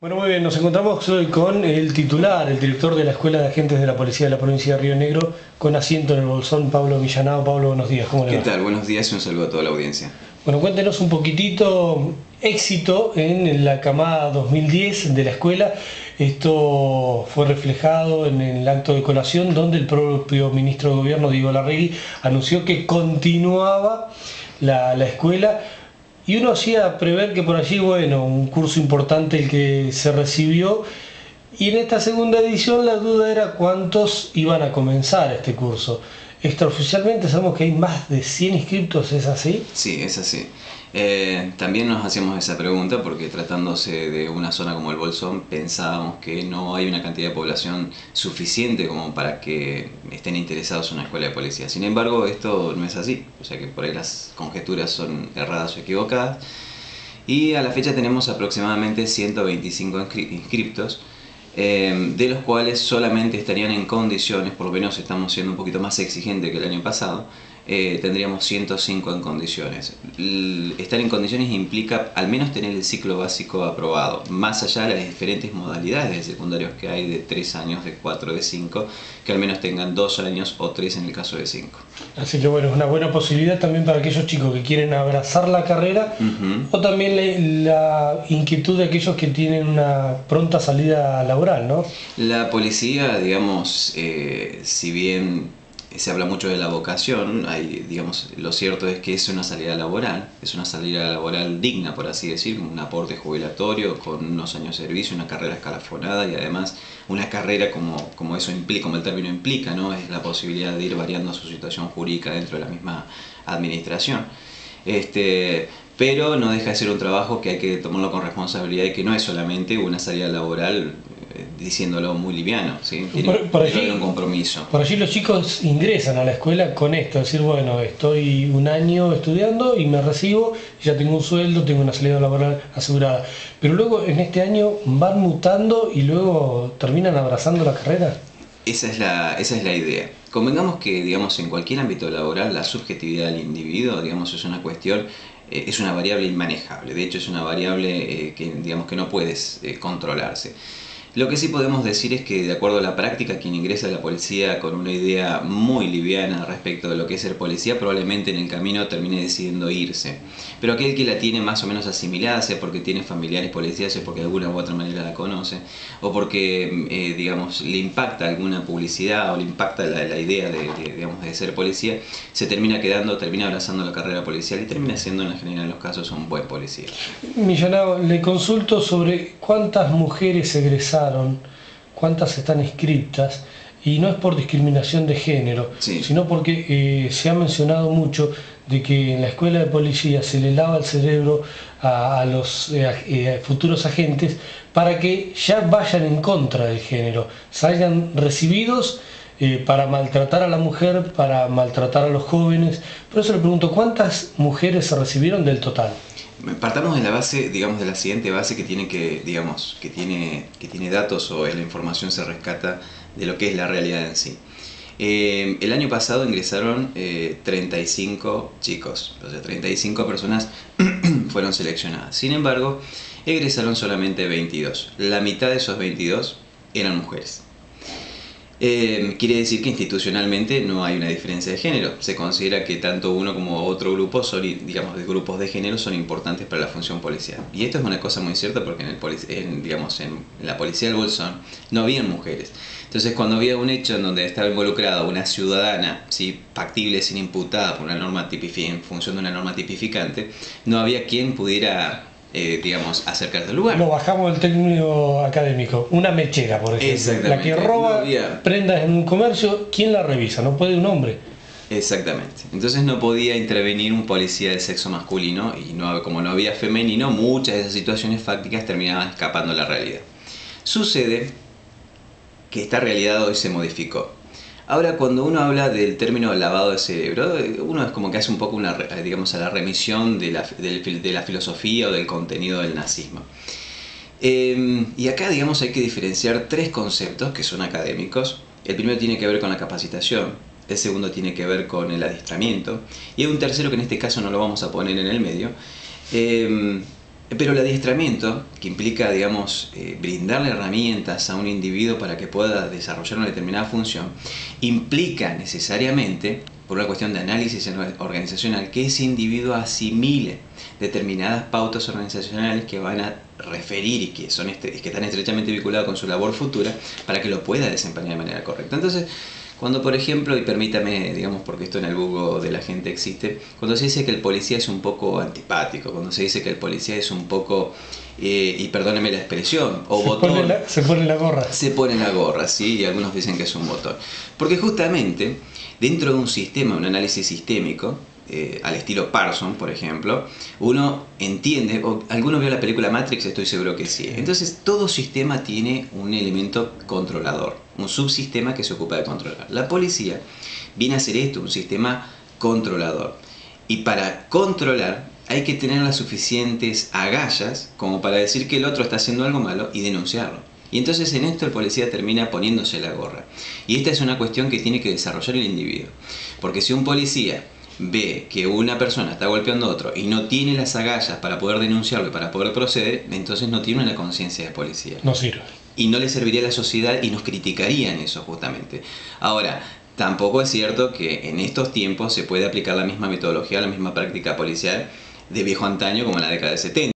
Bueno, muy bien, nos encontramos hoy con el titular, el director de la Escuela de Agentes de la Policía de la Provincia de Río Negro, con asiento en el Bolsón, Pablo Millanao. Pablo, buenos días, ¿cómo le ¿Qué va? tal? Buenos días y un saludo a toda la audiencia. Bueno, cuéntenos un poquitito, éxito en la camada 2010 de la escuela. Esto fue reflejado en el acto de colación donde el propio ministro de Gobierno, Diego Larregui, anunció que continuaba la escuela. Y uno hacía prever que por allí, bueno, un curso importante el que se recibió. Y en esta segunda edición la duda era cuántos iban a comenzar este curso. Extraoficialmente sabemos que hay más de 100 inscriptos, ¿es así? Sí, es así. También nos hacíamos esa pregunta porque tratándose de una zona como el Bolsón pensábamos que no hay una cantidad de población suficiente como para que estén interesados en una escuela de policía. Sin embargo, esto no es así, o sea que por ahí las conjeturas son erradas o equivocadas. Y a la fecha tenemos aproximadamente 125 inscriptos, de los cuales solamente estarían en condiciones, por lo menos estamos siendo un poquito más exigentes que el año pasado, tendríamos 105 en condiciones. Estar en condiciones implica al menos tener el ciclo básico aprobado, más allá de las diferentes modalidades de secundarios que hay de 3 años, de 4, de 5, que al menos tengan 2 años o 3 en el caso de 5. Así que bueno, es una buena posibilidad también para aquellos chicos que quieren abrazar la carrera o también la inquietud de aquellos que tienen una pronta salida laboral, ¿no? La policía, digamos, si bien se habla mucho de la vocación, hay, digamos, lo cierto es que es una salida laboral digna, por así decir, un aporte jubilatorio con unos años de servicio, una carrera escalafonada y además una carrera como eso implica, como el término implica, ¿no? Es la posibilidad de ir variando su situación jurídica dentro de la misma administración. Pero no deja de ser un trabajo que hay que tomarlo con responsabilidad y que no es solamente una salida laboral, diciéndolo muy liviano, ¿sí? Tiene Por que haber un allí, compromiso. por allí los chicos ingresan a la escuela con esto, decir, bueno, estoy un año estudiando y me recibo, ya tengo un sueldo, tengo una salida laboral asegurada. Pero luego en este año van mutando y luego terminan abrazando la carrera. Esa es la idea. Convengamos que, digamos, en cualquier ámbito laboral la subjetividad del individuo, digamos, es una cuestión, es una variable inmanejable. De hecho, es una variable que, digamos, que no puedes controlarse. Lo que sí podemos decir es que, de acuerdo a la práctica, quien ingresa a la policía con una idea muy liviana respecto de lo que es ser policía, probablemente en el camino termine decidiendo irse. Pero aquel que la tiene más o menos asimilada, sea porque tiene familiares policías, sea porque de alguna u otra manera la conoce, o porque, digamos, le impacta alguna publicidad o le impacta la idea digamos, de ser policía, se termina quedando, termina abrazando la carrera policial y termina siendo, en la general de los casos, un buen policía. Millanao, le consulto sobre cuántas mujeres egresaron, cuántas están inscriptas, y no es por discriminación de género, Sí. sino porque se ha mencionado mucho de que en la escuela de policía se le lava el cerebro a los futuros agentes para que ya vayan en contra del género, salgan recibidos para maltratar a la mujer, para maltratar a los jóvenes. Por eso le pregunto, ¿cuántas mujeres se recibieron del total? Partamos de la base, digamos, de la siguiente base que tiene digamos, que tiene datos o la información se rescata de lo que es la realidad en sí. El año pasado ingresaron 35 chicos, o sea, 35 personas fueron seleccionadas. Sin embargo, egresaron solamente 22. La mitad de esos 22 eran mujeres. Quiere decir que institucionalmente no hay una diferencia de género. Se considera que tanto uno como otro grupo son, digamos, de grupos de género son importantes para la función policial. Y esto es una cosa muy cierta porque digamos, en la policía del Bolsón no habían mujeres. Entonces, cuando había un hecho en donde estaba involucrada una ciudadana, ¿sí?, factible, sin imputada por una norma en función de una norma tipificante, no había quien pudiera digamos, acercarse al lugar. Lo bajamos del término académico. Una mechera, por ejemplo. Exactamente. La que roba No había... prendas en un comercio, ¿quién la revisa? No puede un hombre. Exactamente. Entonces no podía intervenir un policía del sexo masculino y como no había femenino, muchas de esas situaciones fácticas terminaban escapando a la realidad. Sucede que esta realidad hoy se modificó. Ahora, cuando uno habla del término lavado de cerebro, uno es como que hace un poco digamos, a la remisión de la filosofía o del contenido del nazismo. Y acá, digamos, hay que diferenciar tres conceptos que son académicos. El primero tiene que ver con la capacitación, el segundo tiene que ver con el adiestramiento, y hay un tercero que en este caso no lo vamos a poner en el medio, Pero el adiestramiento, que implica, digamos, brindarle herramientas a un individuo para que pueda desarrollar una determinada función, implica necesariamente, por una cuestión de análisis organizacional, que ese individuo asimile determinadas pautas organizacionales que van a referir y que están estrechamente vinculadas con su labor futura para que lo pueda desempeñar de manera correcta. Entonces, cuando, por ejemplo, y permítame, digamos, porque esto en el bugo de la gente existe, cuando se dice que el policía es un poco antipático, cuando se dice que el policía es un poco, y perdóneme la expresión, o botón. Se pone la gorra. Se pone la gorra, ¿sí? Y algunos dicen que es un botón. Porque justamente, dentro de un sistema, un análisis sistémico, al estilo Parson, por ejemplo, uno entiende, o alguno vio la película Matrix, estoy seguro que sí. Entonces, todo sistema tiene un elemento controlador, un subsistema que se ocupa de controlar. La policía viene a ser esto, un sistema controlador. Y para controlar hay que tener las suficientes agallas como para decir que el otro está haciendo algo malo y denunciarlo. Y entonces en esto el policía termina poniéndose la gorra. Y esta es una cuestión que tiene que desarrollar el individuo. Porque si un policía ve que una persona está golpeando a otro y no tiene las agallas para poder denunciarlo y para poder proceder, entonces no tiene una conciencia de policía. No sirve. Y no le serviría a la sociedad y nos criticarían eso justamente. Ahora, tampoco es cierto que en estos tiempos se puede aplicar la misma metodología, la misma práctica policial de viejo antaño como en la década de 70.